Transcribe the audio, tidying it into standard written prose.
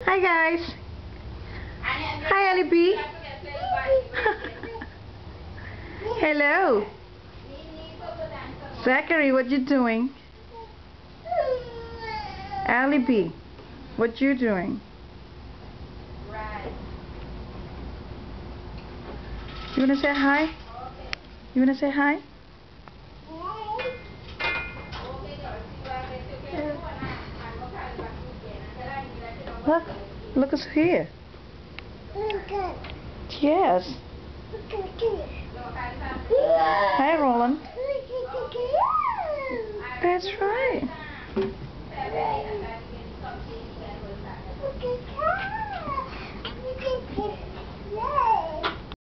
Hi guys. Hi Ali B. Hello. Zachary, what you doing? Ali B, what you doing? You wanna say hi? You wanna say hi? Look who's here. Yes. Hi Roland. That's right.